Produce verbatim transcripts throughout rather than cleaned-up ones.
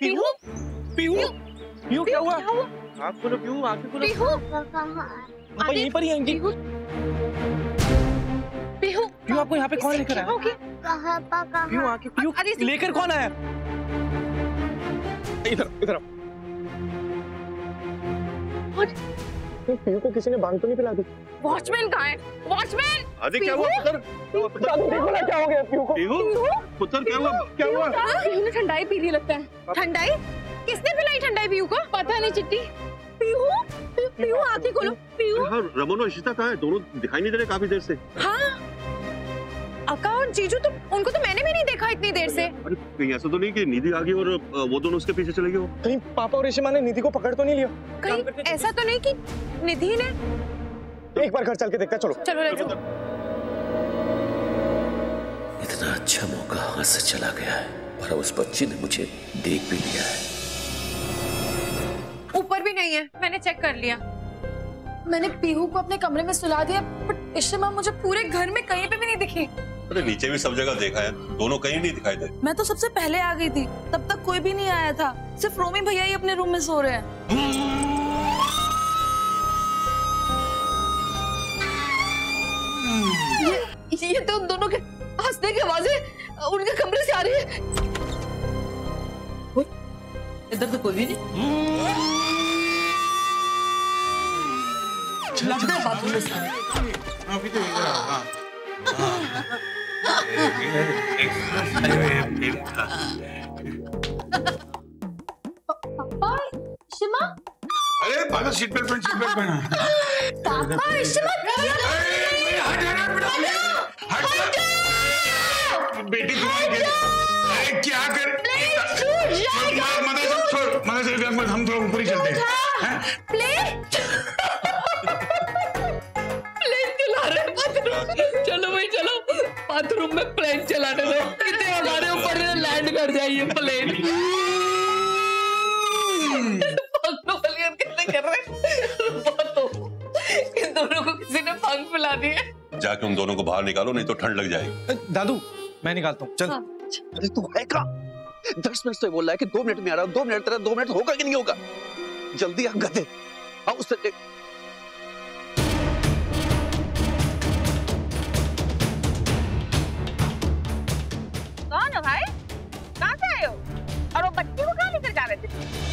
पीहू पीहू पीहू क्या हुआ? आँख खोलो पीहू, आँखें खोलो। पीहू पापा यहीं पर ही हैं आंटी। पीहू पीहू आपको यहाँ पे कौन लेकर आया? कहाँ पा कहाँ? पीहू आके पीहू लेकर कौन आया? इधर इधर आओ। पीहू को किसी ने भांग तो नहीं पिला दी? वॉचमैन कहाँ है? वॉचमैन! आदि क्या हुआ पुत्र? पुत्र क्या हो गया पीहू को? पीहू पुत्र क्या हुआ? क्या हुआ? पीहू ने ठंडाई पी ली लगता है। ठंडाई? किसने पिलाई ठंडाई पीहू को? पता नहीं चिट्टी। पीहू पीहू आंखें खोलो। पीहू हाँ, रमन और इशिता कहाँ है? दोनों दिखाई नहीं दे रहे काफी देर से। हाँ अक्का और जीजू तो उनको तो मैंने भी नहीं देखा इतनी देर से। अरे कहीं ऐसा तो नहीं कि निधि आ गई और वो दोनों उसके पीछे चले गए हो? कहीं पापा और ऋषिमा ने निधि को पकड़ तो नहीं लिया? कहीं ऐसा तो नहीं कि निधि ने? एक बार घर चल के देखते हैं, चलो चलो लेट्स गो। इतना अच्छा मौका हाथ से चला गया है और उस बच्ची ने मुझे देख भी लिया है। ऊपर भी नहीं है, मैंने चेक कर लिया। मैंने पीहू को अपने कमरे में सुला दिया, बट इशिमा मुझे पूरे घर में कहीं पे भी नहीं दिखी। अरे नीचे भी सब जगह देखा है, दोनों कहीं नहीं दिखाई दे। मैं तो सबसे पहले आ गई थी, तब तक कोई भी नहीं आया था। सिर्फ रोमी भैया ही अपने रूम में सो रहे हैं। ये, ये तो उन दोनों के हंसने की आवाजें उनके कमरे से आ रही है। इधर तो कोई भी नहीं। लगता है बाथरूम में सारे। अभी तो इधर आ। पापा, इशिमा? अरे बाबा सीट बेल्ट पहन, सीट बेल्ट पहना। पापा, इशिमा बेटी तुम्हारी क्या कर? मदर छोड़, मदर हम थोड़ा ऊपर ही चलते हैं। प्लेट प्लेन चला रहे हैं बाथरूम। चलो भाई चलो, बाथरूम में प्लेन चलाने दो। कितने हमारे ऊपर लैंड कर जाइए प्लेन। कितने कर रहे हैं? बहुत हो, इन दोनों को किसी ने भांग पिला दी है। जाके उन दोनों को बाहर निकालो, नहीं तो ठंड लग जाएगी। दादू मैं निकालता हूँ, चल। हाँ। अरे तू है कहाँ? दस मिनट से बोल रहा है कि दो मिनट में आ रहा हूँ, दो मिनट तेरा दो मिनट होगा कि नहीं होगा? जल्दी आ गधे, आओ उससे। कौन हो भाई? कहाँ से आए हो? और वो बच्ची को कहाँ लेकर जा रहे थे?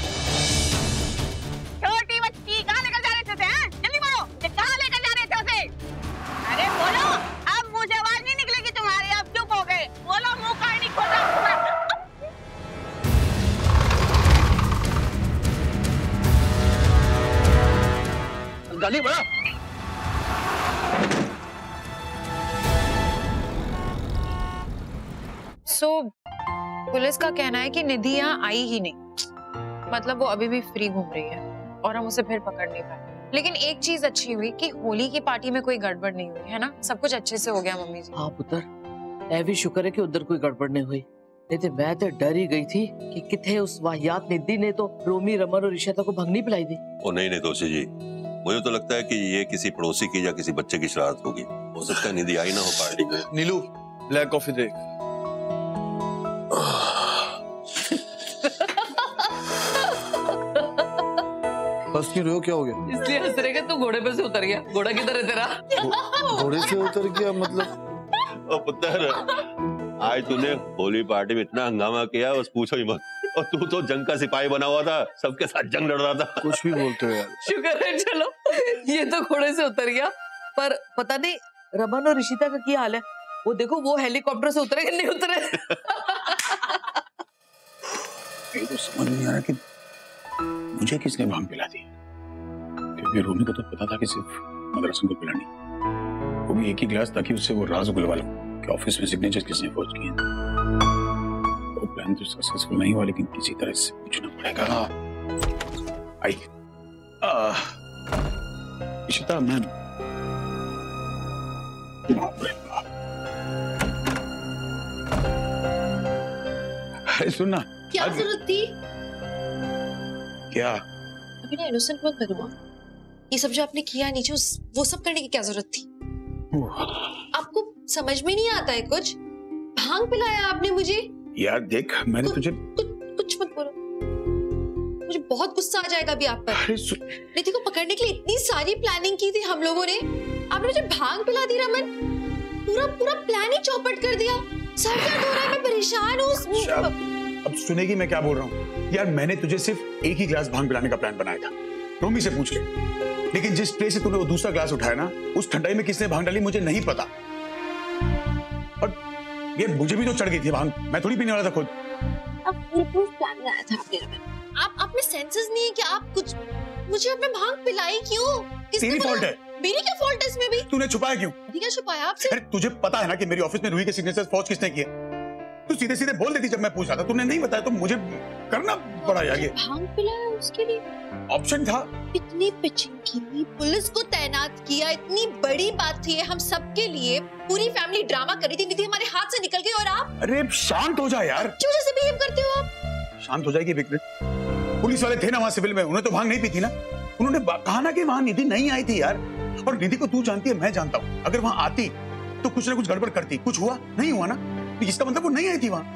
छोटी बच्ची कहाँ लेकर जा रहे थे? हैं? जल्दी बोलो, ये कहाँ लेकर जा रहे थे उसे? अरे बोलो, अब मुंह से आवाज नहीं निकलेगी तुम्हारी, अब चुप हो गए। बोलो, मुंह का नहीं खोला। गाली बड़ा। सो so, पुलिस का कहना है कि निधि यहाँ आई ही नहीं, मतलब वो अभी भी फ्री घूम रही है और हम उसे फिर पकड़ नहीं पाए। लेकिन एक चीज अच्छी हुई कि होली की पार्टी में कोई गड़बड़ नहीं हुई है ना, सब कुछ अच्छे से हो गया मम्मी जी। हाँ पुत्र, ऐ भी शुक्र है कि उधर कोई गड़बड़ नहीं हुई, नहीं तो मैं तो डर ही गई थी कि किथे उस वाहियात निधि ने तो रोमी, रमन और इशिता को भंगनी पिलाई दी। ओ नहीं नहीं दोषी जी, मुझे तो लगता है कि ये किसी पड़ोसी की या किसी बच्चे की शरारत होगी। हो सकता है निधि आई ना हो पार्टी में। नीलू ब्लैक कॉफी देख। बस क्यों रहे हो, क्या हो गया? इसलिए हंस रहे कि तू घोड़े पे से उतर गया। घोड़ा किधर है तेरा? घोड़े से उतर गया मतलब? ओ पुत्र, आज तूने होली पार्टी में इतना हंगामा किया, बस पूछो ही मत। और तू तो जंग का सिपाही बना हुआ था, सबके साथ जंग लड़ रहा था। कुछ भी बोलते हो यार। शुक्र है चलो ये तो घोड़े से उतर गया, पर पता नहीं रमन और इशिता का क्या हाल है। वो देखो, वो हेलीकॉप्टर से उतरे कि नहीं उतरे। ये तो समझ नहीं आ रहा कि मुझे किसने भांग पिला दी, क्योंकि रोमी को तो पता था कि सिर्फ मदरसन को पिलानी, वो भी एक ही गिलास, ताकि उससे वो राज उगलवा लो कि ऑफिस में सिग्नेचर किसने फौज किए। वो प्लान तो सक्सेसफुल नहीं हुआ, लेकिन किसी तरह से पूछना पड़ेगा। आई इशिता मैम, अरे सुनना, क्या जरूरत थी? क्या? अभी ना इनोसेंट मत बनो। ये सब जो आपने किया नीचे, वो सब करने की क्या जरूरत थी? आपको समझ में नहीं आता है कुछ? भांग पिलाया आपने मुझे। यार देख, मैंने तुझे कुछ कुछ मत बोलो। मुझे बहुत गुस्सा आ जाएगा अभी आप पर। निधि को पकड़ने के लिए इतनी सारी प्लानिंग की थी हम लोगों ने, आपने मुझे भांग पिला दी रमन, पूरा पूरा प्लान ही चौपट कर दिया। सर दर्द हो रहा है, मैं परेशान हूँ। अब सुनेगी मैं क्या बोल रहा हूँ? यार मैंने तुझे सिर्फ एक ही गिलास भांग पिलाने का प्लान बनाया था, रोमी से पूछ ले। लेकिन जिस ट्रे से तूने वो दूसरा ग्लास उठाया ना, उस ठंडाई में किसने भांग डाली मुझे नहीं पता। और ये मुझे भी तो चढ़ गई थी भांग, मैं थोड़ी पीने वाला था खुद। अब फुल प्लान बनाया था आपने रमन। आप आप में सेंसेस नहीं है कि आप कुछ मुझे अपने भांग पिलाई क्यों? तेरी फॉल्ट है। मेरी क्या फॉल्ट है इसमें भी? तूने छुपाया क्यों? क्या छुपाया आपसे? अरे तुझे पता है ना कि मेरी ऑफिस में रूही के सिग्नेचर फौज किसने किए? तू सीधे सीधे बोल देती जब मैं पूछ रहा था, तूने नहीं बताया तो मुझे करना पड़ा यार। ये भांग पिलाया उसके लिए ऑप्शन था। इतनी पिचिंग की, पुलिस को तैनात किया, इतनी बड़ी बात थी हम सबके लिए, पूरी फैमिली ड्रामा करी थी, निधि हमारे हाथ से निकल गई और आप? अरे शांत हो जा यार। क्यों जैसे बिहेव करते हो आप? शांत हो जाएगी विक्रम। पुलिस वाले थे ना वहाँ सिविल में, उन्हें तो भांग नहीं पी थी ना। उन्होंने कहा ना कि वहाँ निधि नहीं आई थी यार। और निधि को तू जानती है, मैं जानता हूँ, अगर वहाँ आती तो कुछ ना कुछ गड़बड़ करती। कुछ हुआ नहीं हुआ ना, इसका मतलब वो नहीं आई थी वहाँ।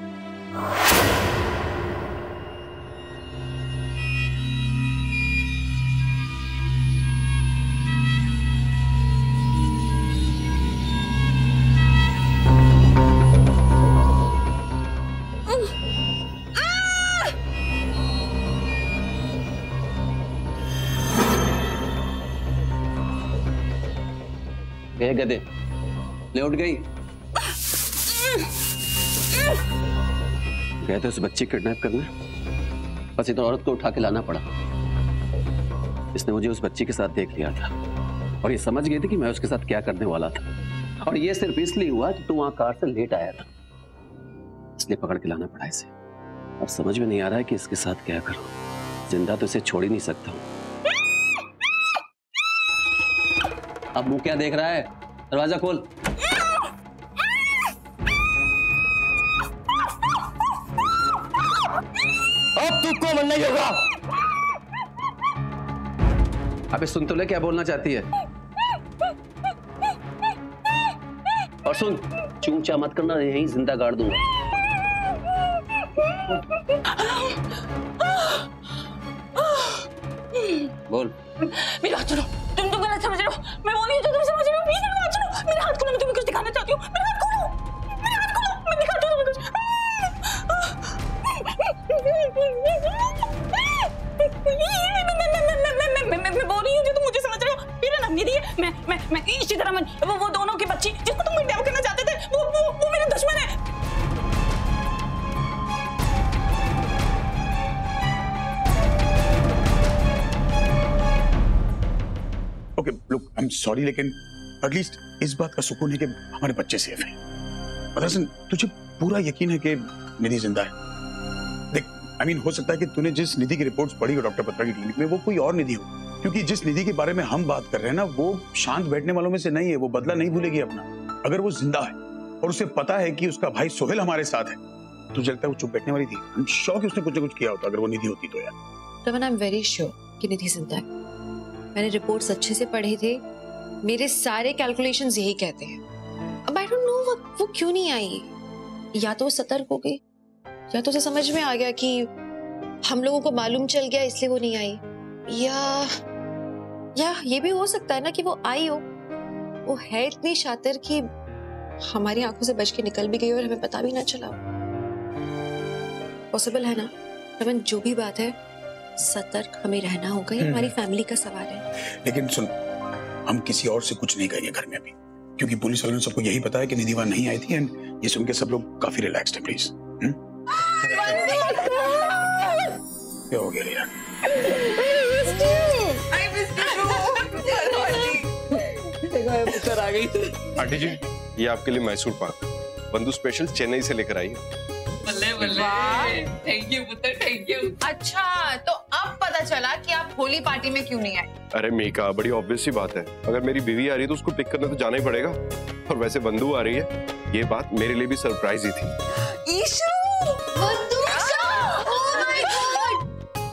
गए गधे, ले उठ गई। गए थे उस बच्ची किडनैप करने, बस इधर औरत को उठा के लाना पड़ा। इसने मुझे उस बच्ची के साथ देख लिया था और ये समझ गई थी कि मैं उसके साथ क्या करने वाला था। और ये सिर्फ इसलिए हुआ कि तू वहां कार से लेट आया था, इसलिए पकड़ के लाना पड़ा इसे। अब समझ में नहीं आ रहा है कि इसके साथ क्या करूं। जिंदा तो इसे छोड़ ही नहीं सकता हूं। अब मुंह क्या देख रहा है? दरवाजा खोल। अब तुमको मरना ही होगा। अबे सुन तो ले, क्या बोलना चाहती है? और सुन, चूंचा मत करना, यहीं जिंदा गाड़ दूंगा। बोल। मेरी बात सुनो, तुम तो गलत समझ रहे हो। मैं वो नहीं जो तुम समझ रहे हो। प्लीज मेरी बात सुनो, मेरा हाथ खोलो, मैं तुम्हें कुछ दिखाना चाहती हूँ। मेरा हाथ खोलो, मेरा हाथ खोलो, मैं दिखाती हूँ तुम्हें कुछ। मैं बोल रही हूँ जो तुम मुझे समझ रहे हो। मेरा नाम निधि है। मैं मैं मैं इसी तरह मन वो वो दोनों की बच्ची जिसको तुम किडनैप करना चाहते थे, वो वो वो मेरे दुश्मन है। Okay look, I am sorry, लेकिन एटलीस्ट इस बात का सुकून है कि हमारे बच्चे सेफ हैं। मदरसन, तुझे पूरा यकीन है कि निधि जिंदा है? देख, आई मीन हो सकता है कि तूने जिस निधि की रिपोर्ट्स पढ़ी हो डॉक्टर बत्रा की क्लिनिक में, वो कोई और निधि हो। क्योंकि जिस निधि के बारे में हम बात कर रहे हैं ना, वो शांत बैठने वालों में से नहीं है। वो बदला नहीं भूलेगी अपना। अगर वो जिंदा है और उसे पता है कि उसका भाई सोहेल हमारे साथ है, तो लगता है वो चुप बैठने वाली थी। आई एम श्योर कि उसने कुछ ना कुछ किया होता अगर वो निधि होती तो यार। Raman, I am very sure कि निधि जिंदा है। मैंने रिपोर्ट्स अच्छे से पढ़े थे, मेरे सारे कैलकुलेशंस यही कहते हैं। अब आई डोंट नो वो, वो क्यों नहीं आई। या तो वो सतर्क हो गई, या तो उसे समझ में आ गया कि हम लोगों को मालूम चल गया इसलिए वो नहीं आई, या या ये भी हो सकता है ना कि वो आई हो, वो है इतनी शातिर कि हमारी आंखों से बच के निकल भी गई और हमें पता भी ना चला। पॉसिबल है ना रमन? जो भी बात है, सतर्क हमें रहना होगा, ये हमारी फैमिली का सवाल है। लेकिन सुन, हम किसी और से कुछ नहीं कहेंगे घर में अभी, क्योंकि पुलिस वालों ने सबको यही बताया कि निधि वहां नहीं आई थी। एंड ये सुन के सब लोग काफी रिलैक्स्ड हैं। प्लीज। क्या हो गया यार? आ गई। आंटी जी, ये आपके लिए मैसूर पाक बंधु स्पेशल चेन्नई से लेकर आई है। बल्ले बल्ले, थैंक यू पुत्र, थैंक यू। अच्छा, तो अब पता चला कि आप होली पार्टी में क्यों नहीं आए। अरे मीका, बड़ी ऑब्वियस सी बात है। अगर मेरी बीवी आ रही है तो उसको पिक करने तो जाना ही पड़ेगा। और वैसे बंधु आ रही है, ये बात मेरे लिए भी सरप्राइज ही थी। ईशु! बंधु! Oh my God!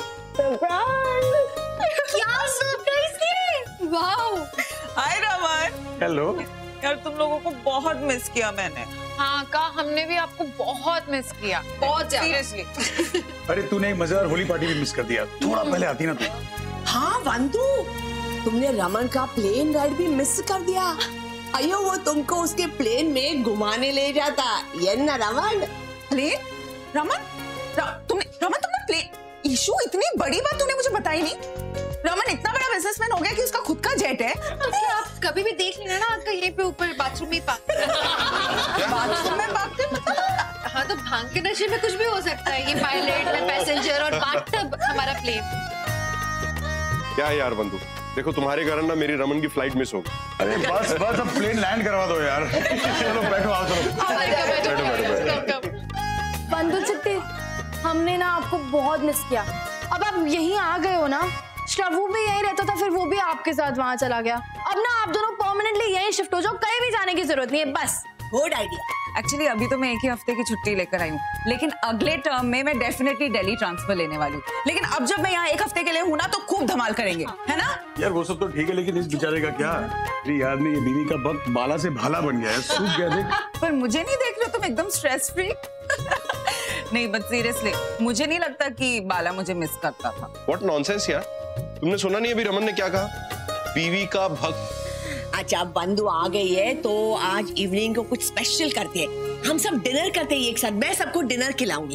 क्या सरप्राइज थी! वाओ! हाय रमन। हेलो यार तुम लोगों को बहुत मिस किया मैंने। हाँ का हमने भी आपको बहुत मिस किया, बहुत सीरियसली। अरे तूने एक मजेदार होली पार्टी भी मिस कर दिया, थोड़ा पहले आती ना तू। हाँ वंदू, तुमने रमन का प्लेन राइड भी मिस कर दिया। अयो वो तुमको उसके प्लेन में घुमाने ले जाता, ये ना रमन। प्लेन? रमन? र, तुमने रमन तुमने प्लेन? ईशू इतनी बड़ी बात तूने मुझे बताई नहीं। रमन इतना बड़ा बिजनेसमैन हो गया कि उसका खुद का जेट है। आप कभी भी देख लेना ना आपका यहीं पे ऊपर बाथरूम में बाथरूम में भागते मतलब? हाँ तो भांग के नशे में कुछ भी हो सकता है। ये पायलट में पैसेंजर और बाथटब हमारा प्लेन। क्या यार बंधु, देखो तुम्हारे कारण ना मेरी रमन की फ्लाइट मिस हो गई। अरे बस बस अब प्लेन लैंड करवा दो यार। चलो बैठो, आओ चलो। बैठो बैठो बैठो। बंधु चिट्टी, हमने ना आपको बहुत मिस किया। अब आप यहीं आ गए हो ना, श्रवू भी यहीं रहता था, फिर वो भी आपके साथ वहां चला गया। अब ना आप दोनों परमानेंटली यहीं शिफ्ट हो जाओ, कहीं भी जाने की जरूरत नहीं है। बस गुड आइडिया। एक्चुअली अभी तो मैं एक ही हफ्ते की छुट्टी लेकर आई हूँ, लेकिन अगले टर्म में मैं डेफिनेटली दिल्ली ट्रांसफर लेने वाली हूँ। लेकिन अब जब मैं यहाँ एक हफ्ते के लिए हूँ ना, तो खूब धमाल करेंगे, है ना? यार वो सब तो ठीक है, लेकिन इस बेचारे का क्या? तेरी याद में ये बीवी का वक्त बाला से भाला बन गया है, सूख गया देख। पर मुझे नहीं देख रहे तुम एकदम स्ट्रेस फ्री? नहीं बट सीरियसली मुझे नहीं लगता कि बाला मुझे मिस करता था। What nonsense यार, तुमने सुना नहीं अभी रमन ने क्या कहा? बीवी का भक्त। अच्छा बंधु आ गई है तो आज इवनिंग को कुछ स्पेशल करते हैं। हम सब डिनर करते हैं एक साथ, मैं सबको डिनर खिलाऊंगी।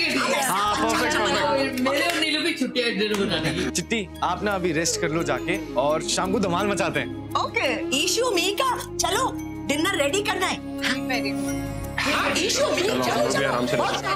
मेरे और नीलू की छुट्टी है डिनर बनाने की। चिट्टी आप ना अभी रेस्ट कर लो जाके, और शाम को धमाल मचाते हैं। ओके ईशू मीका, चलो डिनर रेडी करना है। हाँ, ईशू मीका, चलो चलो आराम से।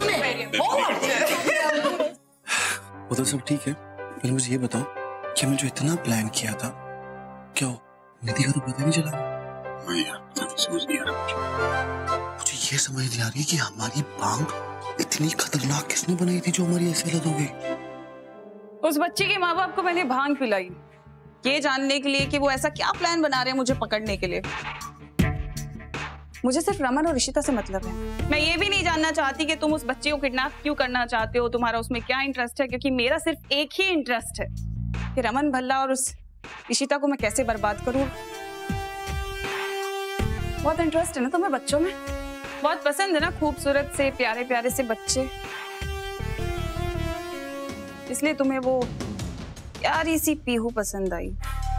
वो तो सब ठीक है, पर मुझे ये बताओ कि मैं जो इतना प्लान किया था, क्या हो निधि का तो पता नहीं चला? हाँ यार, पता नहीं, समझ नहीं आ रहा मुझे। मुझे ये समझ नहीं आ रही कि हमारी बांग इतनी खतरनाक किसने बनाई थी जो हमारी ऐसी हालत हो गई। उस बच्ची के माँ बाप को मैंने भांग पिलाई, ये जानने के लिए कि वो ऐसा क्या प्लान बना रहे हैं मुझे पकड़ने के लिए। मुझे सिर्फ रमन और ऋषिता से मतलब है। मैं ये भी नहीं जानना चाहती कि तुम उस बच्चे को किडनैप क्यों करना चाहते हो, तुम्हारा उसमें क्या इंटरेस्ट है, क्योंकि मेरा सिर्फ एक ही इंटरेस्ट है कि रमन भल्ला और उस ऋषिता को मैं कैसे बर्बाद करूं। बहुत इंटरेस्ट है ना तुम्हें बच्चों में, बहुत पसंद है ना खूबसूरत से प्यारे प्यारे से बच्चे, इसलिए तुम्हें वो प्यारी सी पीहू पसंद आई।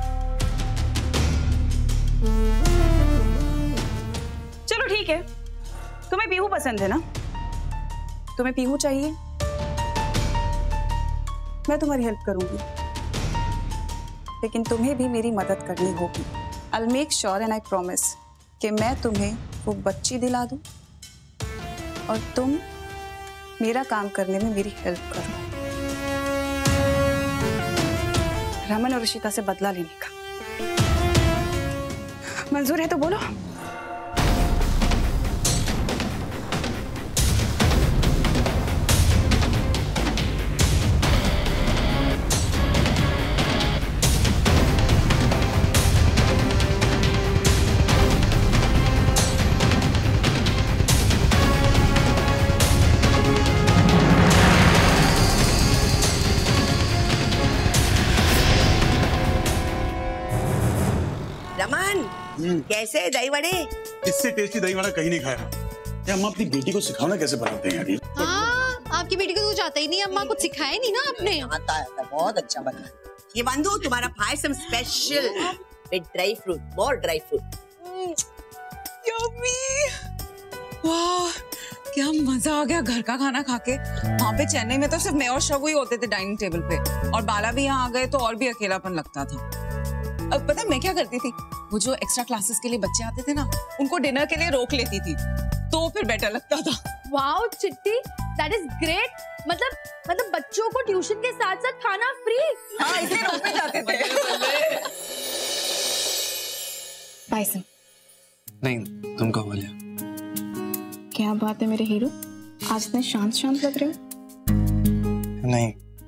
चलो ठीक है, तुम्हें पीहू पसंद है ना, तुम्हें पीहू चाहिए, मैं तुम्हारी हेल्प करूंगी, लेकिन तुम्हें भी मेरी मदद करनी होगी। I'll make sure and I promise कि मैं तुम्हें वो बच्ची दिला दूं और तुम मेरा काम करने में मेरी हेल्प करो। रमन और ऋषिता से बदला लेने का मंजूर है तो बोलो। कैसे दही वड़े? इससे टेस्टी दही वड़ा कहीं नहीं खाया। क्या अम्मा अपनी बेटी को सिखाओ ना कैसे बनाते हैं यार ये। हाँ, आपकी बेटी को तो जाता ही नहीं, अम्मा कुछ सिखाया नहीं ना आपने। आता है, बहुत अच्छा बना। ये बंधु तुम्हारा payasam special with dry fruit, more dry fruit. Yummy, वाह क्या मजा आ गया घर का खाना खा के। वहाँ पे चेन्नई में तो सिर्फ मैं और शगु ही होते थे डाइनिंग टेबल पे, और बाला भी यहाँ आ गए तो और भी अकेलापन लगता था। अब पता मैं क्या करती थी, वो जो एक्स्ट्रा क्लासेस के लिए बच्चे आते थे ना, उनको डिनर के लिए रोक लेती थी, तो फिर बेटर लगता था। वाओ चिट्टी, दैट इज ग्रेट। मतलब मतलब बच्चों को ट्यूशन के साथ साथ खाना फ्री। हाँ इसलिए रोक में जाते थे। पायसम नहीं, तुम कहो बोलिया। क्या बात है मेरे हीरो, आज इतने शांत शांत लग रहे हो। नहीं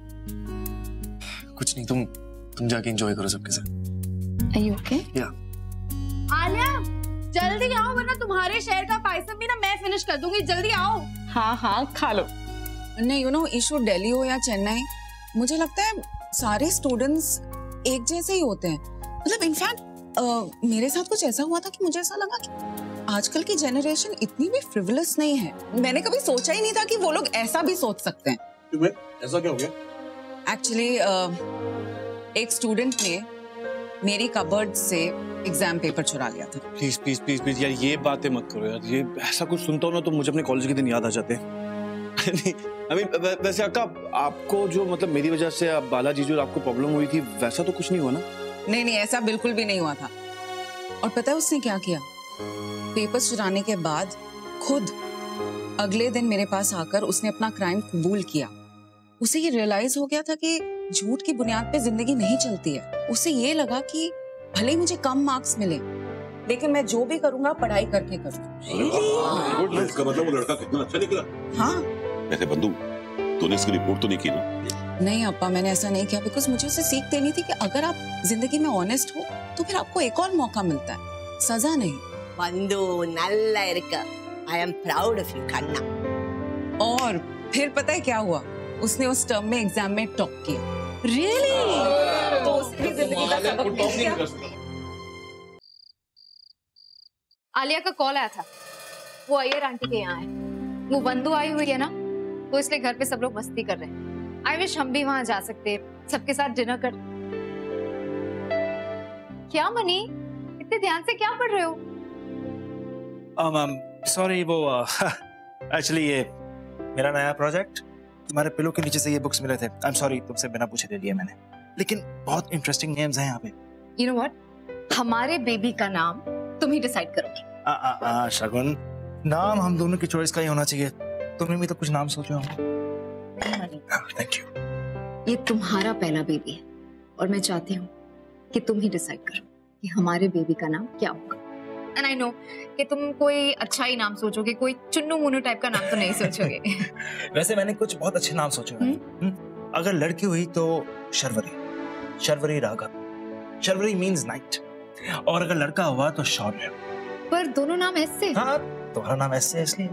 कुछ नहीं, तुम तुम जाके एंजॉय करो सबके साथ। Are you okay? Yeah. Alia जल्दी आओ, वरना तुम्हारे शहर का पायसम भी ना मैं फिनिश कर दूंगी। जल्दी आओ। हाँ हाँ खा लो। नहीं यू नो इशू दिल्ली हो या चेन्नई, मुझे लगता है सारे स्टूडेंट्स एक जैसे ही होते हैं। मतलब इनफैक्ट मेरे साथ कुछ ऐसा हुआ था कि मुझे ऐसा लगा कि आजकल की जनरेशन इतनी भी फ्रिवलस नहीं है। मैंने कभी सोचा ही नहीं था कि वो लोग ऐसा भी सोच सकते हैं। तुम्हें ऐसा क्या हो गया? एक्चुअली एक स्टूडेंट ने मेरी कबर्ड से एग्जाम पेपर चुरा लिया था। प्लीज प्लीज प्लीज प्लीज यार ये बातें मत करो यार। ये ऐसा कुछ सुनता हूँ ना तो मुझे अपने कॉलेज के दिन याद आ जाते हैं। आई मीन वैसे अक्का, आपको जो मतलब मेरी वजह से आप बालाजी जो आपको प्रॉब्लम हुई थी वैसा तो कुछ नहीं हुआ ना? नहीं नहीं, ऐसा बिल्कुल भी नहीं हुआ था। और पता है उसने क्या किया? पेपर्स चुराने के बाद खुद अगले दिन मेरे पास आकर उसने अपना क्राइम कबूल किया। उसे ये रियलाइज हो गया था कि झूठ की बुनियाद पे जिंदगी नहीं चलती है। उसे ये लगा कि भले ही मुझे कम मार्क्स मिले लेकिन मैं जो भी करूंगा पढ़ाई करके करूंगा। इसका मतलब वो लड़का कितना अच्छा निकला। हाँ। वैसे बंधु, तूने इसकी रिपोर्ट तो नहीं की ना? नहीं अप्पा, मैंने ऐसा नहीं किया बिकॉज मुझे उसे सीख देनी थी कि अगर आप जिंदगी में ऑनेस्ट हो तो फिर आपको एक और मौका मिलता है, सजा नहीं। बंधु नल्ला इरुक्कु। I am proud of you, कन्ना। और फिर पता है क्या हुआ? उसने उस टर्म में एग्जाम में टॉप किया। Really? तो उसकी जिंदगी का सबक मिल गया। आलिया का कॉल आया था, वो अय्यर आंटी के यहाँ है। वो बंधु आई हुई है ना, तो इसलिए घर पे सब लोग मस्ती कर रहे हैं। आई विश हम भी वहां जा सकते, सबके साथ डिनर कर। क्या मनी, इतने ध्यान से क्या पढ़ रहे हो? um, सॉरी वो एक्चुअली uh, ये मेरा नया प्रोजेक्ट, तुम्हारे पिलो के नीचे से ये बुक्स मिले थे। आई एम सॉरी, तुमसे बिना पूछे ले लिए मैंने, लेकिन बहुत इंटरेस्टिंग नेम्स हैं यहाँ पे। यू नो व्हाट, हमारे बेबी का नाम तुम ही डिसाइड करोगे। आ, आ, आ, शगुन, नाम हम दोनों की चॉइस का ही होना चाहिए। तुमने भी तो कुछ नाम सोचे होंगे। Thank you. ये तुम्हारा पहला बेबी है और मैं चाहती हूँ कि तुम ही डिसाइड करो कि हमारे बेबी का नाम क्या होगा। एंड आई नो कि तुम कोई अच्छा ही नाम सोचोगे, कोई चुन्नू मुन्नू टाइप का नाम तो नहीं सोचोगे। वैसे मैंने कुछ बहुत अच्छे नाम सोचे हैं। अगर लड़की हुई तो शर्वरी, शर्वरी राघव। Sharvari means night. और अगर लड़का हुआ तो शौर्य। पर दोनों नाम ऐसे। हाँ, तुम्हारा नाम ऐसे है इसलिए।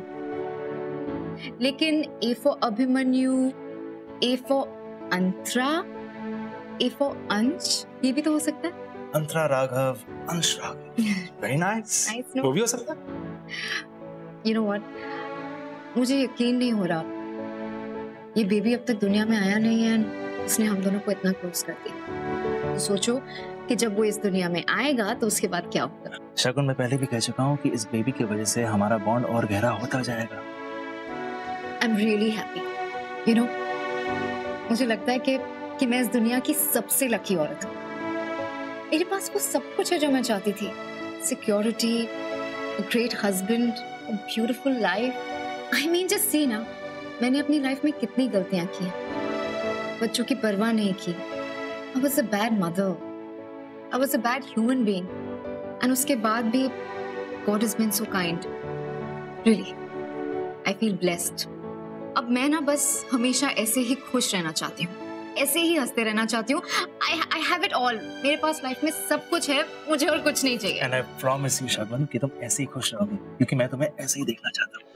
लेकिन A for Abhimanyu, A for Antara, A for Ansh, ये भी तो हो सकता है। अंतरा राघव, अंश राघव, वेरी नाइस। वो भी हो सकता है। यू नो व्हाट, मुझे यकीन नहीं हो रहा ये बेबी अब तक दुनिया में आया नहीं है, उसने हम दोनों को इतना क्लोज कर दिया। तो सोचो कि जब वो इस दुनिया में आएगा तो उसके बाद क्या होगा। शगुन, मैं पहले भी कह चुका हूँ कि इस बेबी की वजह से हमारा बॉन्ड और गहरा होता जाएगा। I'm really happy. You know, मुझे लगता है कि कि मैं इस दुनिया की सबसे लकी औरत हूँ। मेरे पास वो सब कुछ है जो मैं चाहती थी। Security, a great husband, a beautiful life. I mean, just see ना, मैंने अपनी लाइफ में कितनी गलतियाँ की हैं। बच्चों की परवाह नहीं की। I was a bad mother. I was a bad human being. And उसके बाद भी God has been so kind. Really, I feel blessed. अब मैं ना बस हमेशा ऐसे ही खुश रहना चाहती हूँ, ऐसे ही हंसते रहना चाहती हूँ। I, I have it all. मेरे पास लाइफ में सब कुछ है, मुझे और कुछ नहीं चाहिए। And I promise you, शगुन, कि तुम ऐसे ही खुश रहोगे, क्योंकि मैं तुम्हें ऐसे ही देखना चाहता हूँ।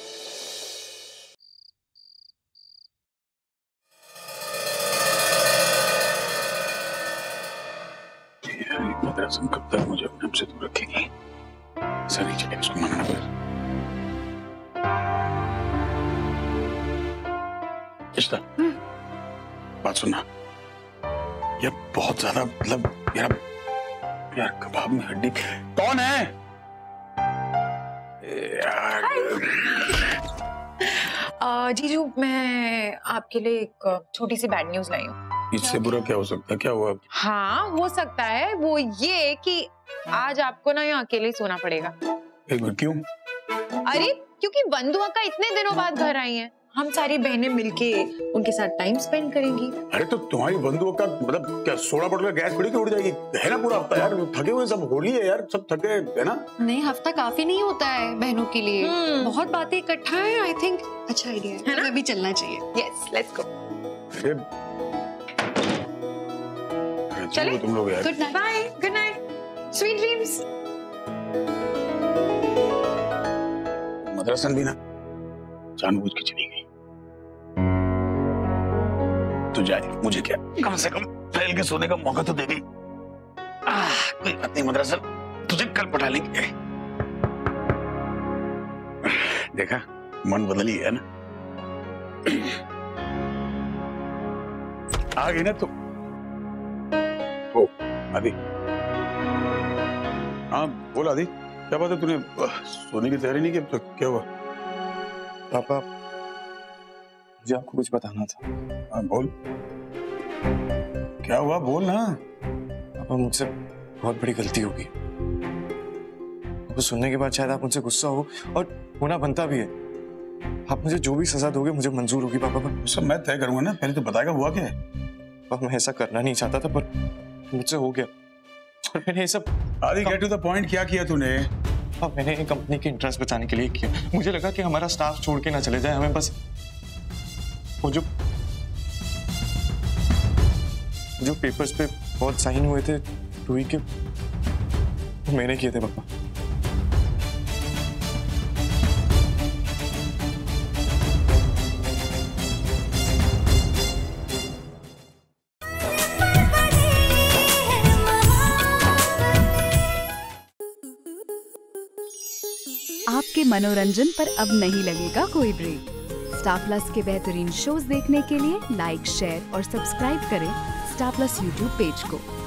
मदरसन कब तक मुझे अपने आप से दूर रखेगी? ऐसा नहीं चलेगा, उसको मानना पड़ेगा। इश्ता, बात सुनना, यार बहुत ज्यादा मतलब यार यार कबाब में हड्डी कौन है यार? जीजू, मैं आपके लिए एक छोटी सी बैड न्यूज लाई हूँ। इससे बुरा क्या हो सकता है? क्या हुआ? हाँ, हो सकता है वो ये कि आज आपको ना यहाँ अकेले ही सोना पड़ेगा। एक बार क्यों? अरे क्योंकि बंधु अक्का इतने दिनों बाद घर आई हैं, हम सारी बहनें मिलके उनके साथ टाइम स्पेंड करेंगी। अरे तो तुम्हारी बंधुओं का मतलब क्या सोडा बोतल का गैस पड़ी तो उड़ जाएगी? है ना पूरा हफ्ता यार, थके हुए सब, होली है यार, सब थके है ना? नहीं, हफ्ता काफी नहीं होता है बहनों के लिए। बहुत बातें इकट्ठा है। आई थिंक अच्छा आइडिया है, हमें भी चलना चाहिए। Yes, let's go. चले तुम लोग यार। Good night. Bye, good night, sweet dreams. मदरसन भी ना जानबूझ के चली गई। तो जाए, मुझे क्या, कम से कम फैल के सोने का मौका तो दे दी। कोई बात नहीं मदरसन, तुझे कल पढ़ा लेंगे। देखा, मन बदल ही गया ना। आ गई ना तुम। ओ आदि, हाँ बोल आदि, क्या बात है, तूने सोने की तैयारी नहीं की? तो क्या हुआ? पापा मुझे आपको कुछ बताना था। हाँ बोल, क्या हुआ, बोल ना। पापा मुझसे बहुत बड़ी गलती होगी। वो सुनने के बाद शायद आप मुझसे गुस्सा हो, और होना बनता भी है। आप मुझे जो भी सजा दोगे मुझे मंजूर होगी पापा। पर सब मैं तय करूंगा ना, पहले तो बताएगा हुआ क्या है। पापा मैं ऐसा करना नहीं चाहता था, पर मुझसे हो गया। और मैंने ये सब आदि गेट टू द पॉइंट, क्या किया तूने? अब मैंने कंपनी के इंटरेस्ट बचाने के लिए किया। मुझे लगा कि हमारा स्टाफ छोड़ के ना चले जाए, हमें बस वो जो जो पेपर्स पे बहुत साइन हुए थे रूही के, वो मैंने किए थे पापा। आपके मनोरंजन पर अब नहीं लगेगा कोई ब्रेक। स्टार प्लस के बेहतरीन शोज देखने के लिए लाइक, शेयर और सब्सक्राइब करें स्टार प्लस यूट्यूब पेज को।